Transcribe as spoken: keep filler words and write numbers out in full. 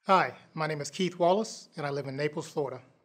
Hi, my name is Keith Wallace, and I live in Naples, Florida.